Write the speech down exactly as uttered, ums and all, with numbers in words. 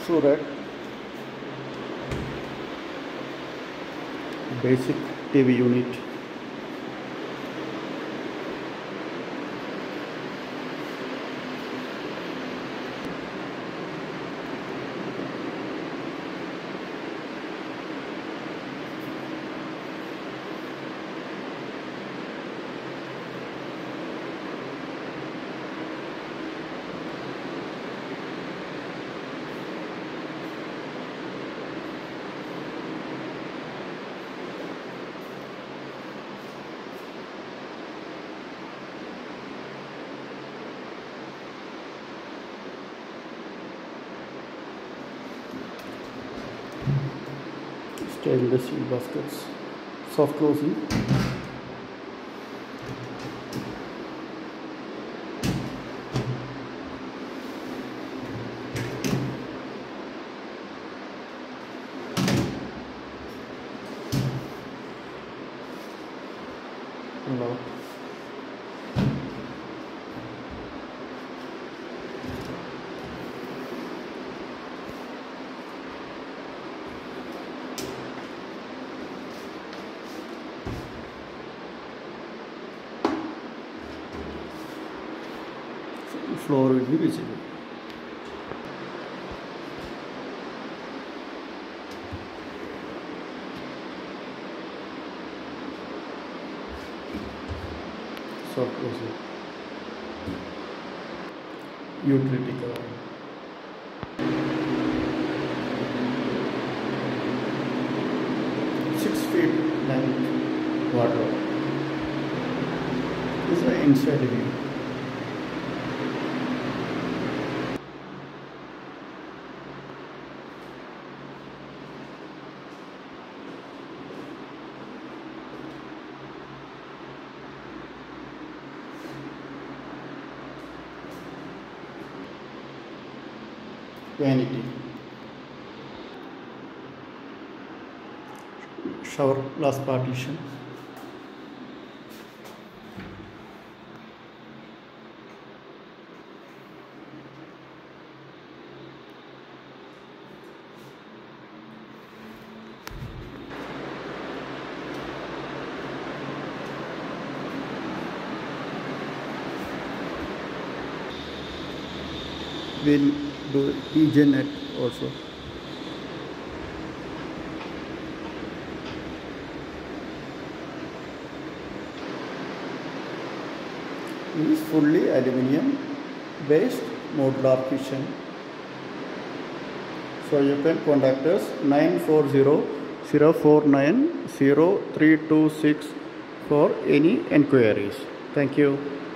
Surat basic T V unit. Stainless steel baskets, soft closing. Lock. Floor will be visible. Soft closing. Utility cover. Six feet length wardrobe. This is the inside view. Vanity, shower glass partition, we'll do E J net also. It is fully aluminium based modular kitchen. So you can contact us nine four zero zero four nine zero three two six for any enquiries. Thank you.